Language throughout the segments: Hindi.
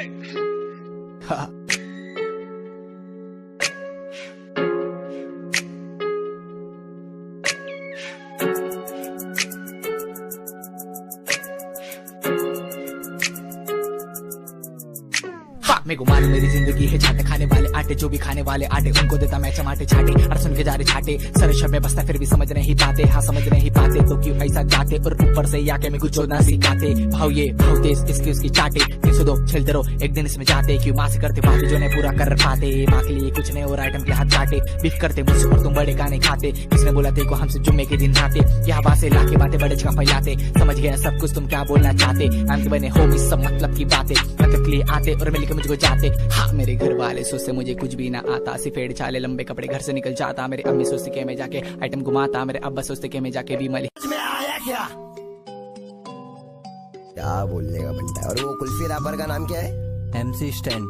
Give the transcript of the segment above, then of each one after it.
मेरे को मालूम मेरी जिंदगी है छाटे खाने वाले आटे, जो भी खाने वाले आटे उनको देता मैं चमाटे छाटे। और सुन के जा रहे छाटे सर शब में बसता फिर भी समझ नहीं पाते। हाँ समझ नहीं पाते तो क्यों ऐसा गाते, और ऊपर से आके मेरे को जो ना सिखाते। भाव ये भाव तेज इसकी उसकी चाटे 302 खेलते रहो एक दिन इसमें जाते। क्यों माँ से करते बातें जो नहीं पूरा कर पाते। माँ के लिए कुछ नहीं और आइटम के हाथ चाटे। बीफ करते मुझसे और तुम बड़े गाने खाते। किसने बोला तेरे को हमसे जुम्मे के दिन आते। यहाँ बातें लाके बातें बड़े जगह फैलाते। समझ गया सब कुछ तुम क्या बोलना चाहते। नाम के बने हो मिस सब मतलब की बातें, मतलब के लिए आते और मिलकर मुझको जाते। हाँ मेरे घर वाले सोचते मुझे कुछ भी ना आता। सिफेड़ चाले लंबे कपड़े घर से निकल जाता। मेरे अम्मी सोचते के मैं जाके आइटम घुमाता। मेरे अब्बा सोचते के मैं जाके भी मली में आया क्या बोलने का बनता है। और वो कुल्फी रैपर का नाम क्या है? MC stand.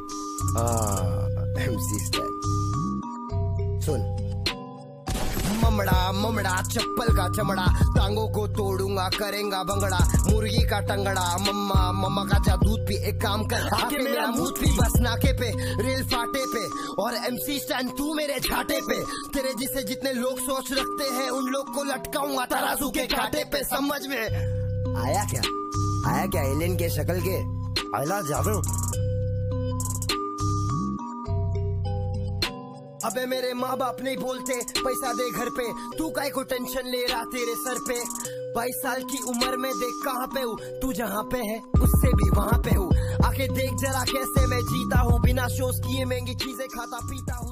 MC stand. सुन ममड़ा ममड़ा चप्पल का चमड़ा, टांगों को तोड़ूंगा करेंगा भंगड़ा। मुर्गी का टंगड़ा मम्मा मम्मा का जा दूध पी। एक काम कर आके मेरा मुंह पी बस नाके पे रेल फाटे पे। और MC स्टैंड तू मेरे छाटे पे। तेरे जिसे जितने लोग सोच रखते हैं उन लोग को लटकाऊंगा तराजू के कांटे पे। समझ में आया क्या? आया क्या एलियन के शक्ल के आला जावे। अबे मेरे माँ बाप नहीं बोलते पैसा दे घर पे, तू काहे को टेंशन ले रहा तेरे सर पे। 22 साल की उम्र में देख कहाँ पे हूँ, तू जहाँ पे है उससे भी वहाँ पे हूँ। आके देख जरा कैसे मैं जीता हूँ, बिना शोज किए महंगी चीजें खाता पीता हूँ।